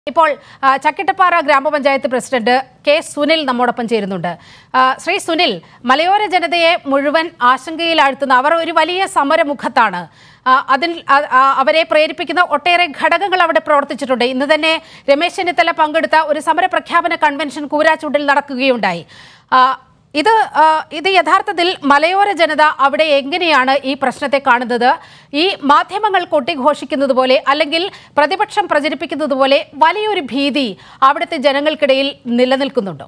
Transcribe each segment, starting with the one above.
ഇപ്പോൾ ചക്കിട്ടപ്പാറ ഗ്രാമപഞ്ചായത്ത് president K Sunil നമ്മോടൊപ്പം ചേരുന്നുണ്ട്. ശ്രീ സുനിൽ, മലയോര ജനതയെ മുഴുവൻ ആശങ്കയിലാഴ്ത്തുന്ന അവർ ഒരു വലിയ സമരമുഖത്താണ്. അതിൽ അവരെ പ്രേരിപ്പിക്കുന്ന ഒട്ടേറെ ഘടകങ്ങൾ അവിടെ പ്രവർത്തിച്ചിട്ടുണ്ട്. ഇന്ന് തന്നെ രമേശ് ചെന്നിത്തല പങ്കെടുത്ത ഒരു സമര പ്രഖ്യാപന കൺവെൻഷൻ കൂരാച്ചൂണ്ടിൽ നടക്കുകയുണ്ടായി. ഇത് യഥാർത്ഥത്തിൽ മലയോര ജനത അവിടെ എങ്ങനെയാണ് ഈ പ്രശ്നത്തെ കാണുന്നത്? ഈ മാധ്യമങ്ങൾ കൊട്ടിഘോഷിക്കുന്നത് പോലെ അല്ലെങ്കിൽ പ്രതിപക്ഷം പ്രചരിപ്പിക്കുന്നത് പോലെ വലിയൊരു ഭീതി അവിടുത്തെ ജനങ്ങൾക്കിടയിൽ നിലനിൽക്കുന്നുണ്ടോ?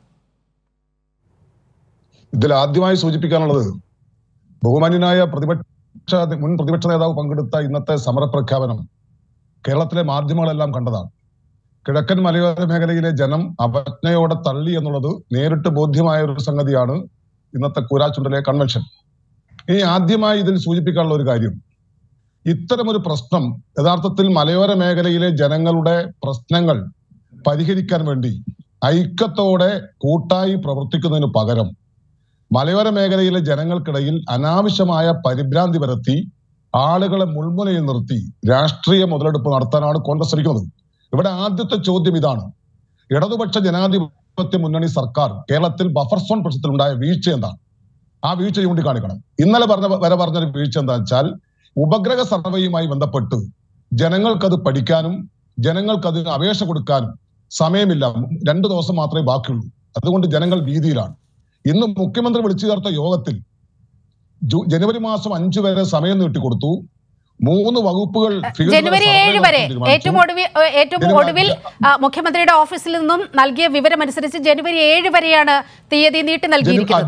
ഇതിൽ ആദ്യമായി സൂചിപ്പിക്കാനുള്ളത്, ബഹുമാന്യനായ മുൻ പ്രതിപക്ഷ നേതാവ് പങ്കെടുത്ത ഇന്നത്തെ സമരപ്രഖ്യാപനം കേരളത്തിലെ മാധ്യമങ്ങളെല്ലാം കണ്ടതാണ്. കിഴക്കൻ മലയോര മേഖലയിലെ ജനം അവജ്ഞയോടെ തള്ളി എന്നുള്ളത് നേരിട്ട് ബോധ്യമായ ഒരു സംഗതിയാണ് ഇന്നത്തെ കൂരാച്ചുണ്ടിലെ കൺവെൻഷൻ. ഇനി ആദ്യമായി ഇതിൽ സൂചിപ്പിക്കാനുള്ള ഒരു കാര്യം, ഇത്തരമൊരു പ്രശ്നം യഥാർത്ഥത്തിൽ മലയോര മേഖലയിലെ ജനങ്ങളുടെ പ്രശ്നങ്ങൾ പരിഹരിക്കാൻ വേണ്ടി ഐക്യത്തോടെ കൂട്ടായി പ്രവർത്തിക്കുന്നതിന് പകരം മലയോര മേഖലയിലെ ജനങ്ങൾക്കിടയിൽ അനാവശ്യമായ പരിഭ്രാന്തി പരത്തി ആളുകളെ മുൾമുനയിൽ നിർത്തി രാഷ്ട്രീയ മുതലെടുപ്പ് നടത്താനാണ് കോൺഗ്രസ് ശ്രമിക്കുന്നത്. ഇവിടെ ആദ്യത്തെ ചോദ്യം ഇതാണ്: ഇടതുപക്ഷ ജനാധിപത്യ മുന്നണി സർക്കാർ കേരളത്തിൽ ബഫർ സോൺ പ്രശ്നത്തിൽ ഉണ്ടായ വീഴ്ച എന്താണ്? ആ വീഴ്ച ചൂണ്ടിക്കാണിക്കണം. ഇന്നലെ പറഞ്ഞൊരു വീഴ്ച എന്താ വെച്ചാൽ, ഉപഗ്രഹ സർവേയുമായി ബന്ധപ്പെട്ട് ജനങ്ങൾക്കത് പഠിക്കാനും ജനങ്ങൾക്കതിന് അപേക്ഷ കൊടുക്കാനും സമയമില്ല. 2 ദിവസം മാത്രമേ ബാക്കിയുള്ളൂ. അതുകൊണ്ട് ജനങ്ങൾ ഭീതിയിലാണ്. ഇന്ന് മുഖ്യമന്ത്രി വിളിച്ചു ചേർത്ത യോഗത്തിൽ ജനുവരി മാസം 5 വരെ സമയം നീട്ടിക്കൊടുത്തു. 3 വകുപ്പുകൾ ജനുവരി 7 വരെ ഏറ്റവും ഒടുവിൽ മുഖ്യമന്ത്രിയുടെ ഓഫീസിൽ നിന്നും നൽകിയ വിവരമനുസരിച്ച് ജനുവരി 7 വരെയാണ് തീയതി നീട്ടി നൽകിയിരിക്കുന്നത്.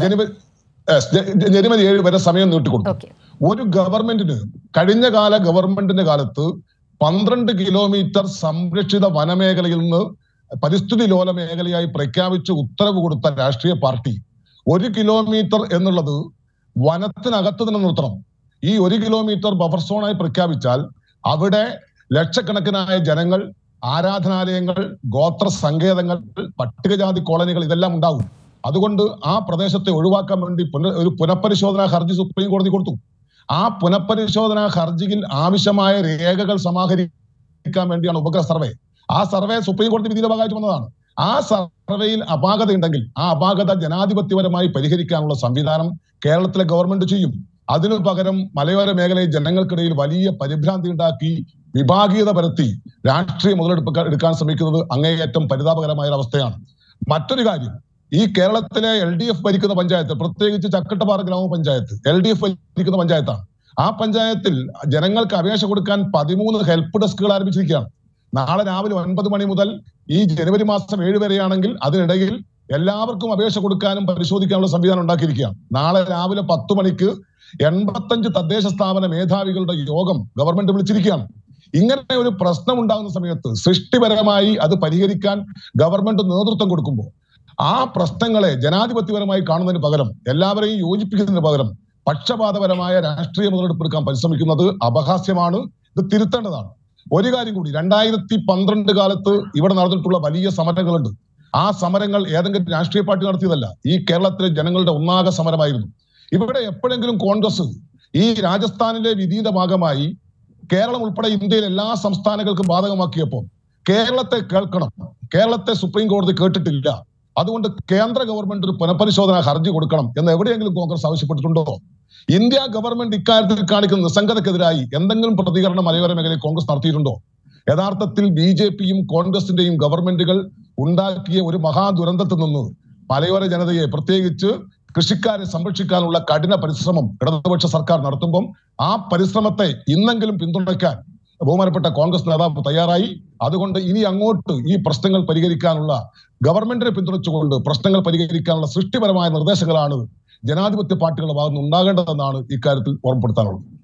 ജനുവരി 7 വരെ സമയം നീട്ടിക്കൊടുത്തു. ഒരു ഗവൺമെന്റിന് കഴിഞ്ഞ കാല ഗവൺമെന്റിന്റെ കാലത്ത് 12 കിലോമീറ്റർ സംരക്ഷിത വനമേഖലയിൽ നിന്ന് പരിസ്ഥിതി ലോല മേഖലയായി പ്രഖ്യാപിച്ച് ഉത്തരവ് കൊടുത്ത രാഷ്ട്രീയ പാർട്ടി 1 കിലോമീറ്റർ എന്നുള്ളത് വനത്തിനകത്ത് തന്നെ നിർത്തണം. ഈ 1 കിലോമീറ്റർ ബഫർ സോണായി പ്രഖ്യാപിച്ചാൽ അവിടെ ലക്ഷക്കണക്കിനായ ജനങ്ങൾ, ആരാധനാലയങ്ങൾ, ഗോത്ര സങ്കേതങ്ങൾ, പട്ടികജാതി കോളനികൾ ഇതെല്ലാം ഉണ്ടാകും. അതുകൊണ്ട് ആ പ്രദേശത്തെ ഒഴിവാക്കാൻ വേണ്ടി ഒരു പുനഃപരിശോധനാ ഹർജി സുപ്രീം കോടതി കൊടുത്തു. ആ പുനഃപരിശോധനാ ഹർജിയിൽ ആവശ്യമായ രേഖകൾ സമാഹരിക്കാൻ വേണ്ടിയാണ് ഉപഗ്രഹ സർവേ. ആ സർവേ സുപ്രീം കോടതി വിധിയുടെ ഭാഗമായിട്ട് വന്നതാണ്. ആ സർവേയിൽ അപാകത ഉണ്ടെങ്കിൽ ആ അപാകത ജനാധിപത്യപരമായി പരിഹരിക്കാനുള്ള സംവിധാനം കേരളത്തിലെ ഗവൺമെന്റ് ചെയ്യും. അതിനു പകരം മലയോര മേഖലയിൽ ജനങ്ങൾക്കിടയിൽ വലിയ പരിഭ്രാന്തി ഉണ്ടാക്കി വിഭാഗീയത പരത്തി രാഷ്ട്രീയ മുതലെടുപ്പ് എടുക്കാൻ ശ്രമിക്കുന്നത് അങ്ങേയറ്റം പരിതാപകരമായ അവസ്ഥയാണ്. മറ്റൊരു കാര്യം, ഈ കേരളത്തിലെ LDF ഭരിക്കുന്ന പഞ്ചായത്ത്, പ്രത്യേകിച്ച് ചക്കിട്ടപ്പാറ ഗ്രാമപഞ്ചായത്ത് LDF ഭരിക്കുന്ന പഞ്ചായത്താണ്. ആ പഞ്ചായത്തിൽ ജനങ്ങൾക്ക് അപേക്ഷ കൊടുക്കാൻ 13 ഹെൽപ്പ് ഡെസ്കുകൾ ആരംഭിച്ചിരിക്കുകയാണ്. നാളെ രാവിലെ 9 മണി മുതൽ ഈ ജനുവരി മാസം 7 വരെയാണെങ്കിൽ അതിനിടയിൽ എല്ലാവർക്കും അപേക്ഷ കൊടുക്കാനും പരിശോധിക്കാനുള്ള സംവിധാനം ഉണ്ടാക്കിയിരിക്കുകയാണ്. നാളെ രാവിലെ 10 മണിക്ക് 85 തദ്ദേശ സ്ഥാപന മേധാവികളുടെ യോഗം ഗവൺമെന്റ് വിളിച്ചിരിക്കുകയാണ്. ഇങ്ങനെ ഒരു പ്രശ്നം ഉണ്ടാകുന്ന സമയത്ത് സൃഷ്ടിപരമായി അത് പരിഹരിക്കാൻ ഗവൺമെന്റ് നേതൃത്വം കൊടുക്കുമ്പോൾ ആ പ്രശ്നങ്ങളെ ജനാധിപത്യപരമായി കാണുന്നതിന് പകരം, എല്ലാവരെയും യോജിപ്പിക്കുന്നതിന് പകരം പക്ഷപാതപരമായ രാഷ്ട്രീയ മുതലെടുപ്പെടുക്കാൻ പരിശ്രമിക്കുന്നത് അപഹാസ്യമാണ്. ഇത് തിരുത്തേണ്ടതാണ്. ഒരു കാര്യം കൂടി, 2012 കാലത്ത് ഇവിടെ നടന്നിട്ടുള്ള വലിയ സമരങ്ങളുണ്ട്. ആ സമരങ്ങൾ ഏതെങ്കിലും രാഷ്ട്രീയ പാർട്ടി നടത്തിയതല്ല. ഈ കേരളത്തിലെ ജനങ്ങളുടെ ഒന്നാകെ സമരമായിരുന്നു. ഇവിടെ എപ്പോഴെങ്കിലും കോൺഗ്രസ് ഈ രാജസ്ഥാനിലെ വിധിയുടെ ഭാഗമായി കേരളം ഉൾപ്പെടെ ഇന്ത്യയിലെ എല്ലാ സംസ്ഥാനങ്ങൾക്കും ബാധകമാക്കിയപ്പോൾ കേരളത്തെ കേൾക്കണം, കേരളത്തെ സുപ്രീം കോടതി കേട്ടിട്ടില്ല, അതുകൊണ്ട് കേന്ദ്ര ഗവൺമെന്റ് ഒരു പുനഃപരിശോധന ഹർജി കൊടുക്കണം എന്ന് എവിടെയെങ്കിലും കോൺഗ്രസ് ആവശ്യപ്പെട്ടിട്ടുണ്ടോ? ഇന്ത്യ ഗവൺമെന്റ് ഇക്കാര്യത്തിൽ കാണിക്കുന്ന നിസ്സംഗതക്കെതിരായി എന്തെങ്കിലും പ്രതികരണം മലയോര മേഖലയിൽ കോൺഗ്രസ് നടത്തിയിട്ടുണ്ടോ? യഥാർത്ഥത്തിൽ BJPയും കോൺഗ്രസിന്റെയും ഗവൺമെന്റുകൾ ഉണ്ടാക്കിയ ഒരു മഹാദുരന്തത്തിൽ നിന്ന് മലയോര ജനതയെ, പ്രത്യേകിച്ച് കൃഷിക്കാരെ സംരക്ഷിക്കാനുള്ള കഠിന പരിശ്രമം ഇടതുപക്ഷ സർക്കാർ നടത്തുമ്പം ആ പരിശ്രമത്തെ ഇന്നെങ്കിലും പിന്തുണയ്ക്കാൻ ബഹുമാനപ്പെട്ട കോൺഗ്രസ് നേതാവ് തയ്യാറായി. അതുകൊണ്ട് ഇനി അങ്ങോട്ട് ഈ പ്രശ്നങ്ങൾ പരിഹരിക്കാനുള്ള, ഗവൺമെന്റിനെ പിന്തുണച്ചുകൊണ്ട് പ്രശ്നങ്ങൾ പരിഹരിക്കാനുള്ള സൃഷ്ടിപരമായ നിർദ്ദേശങ്ങളാണ് ജനാധിപത്യ പാർട്ടികളുടെ ഭാഗത്ത് നിന്ന് ഉണ്ടാകേണ്ടതെന്നാണ് ഇക്കാര്യത്തിൽ ഓർമ്മപ്പെടുത്താനുള്ളത്.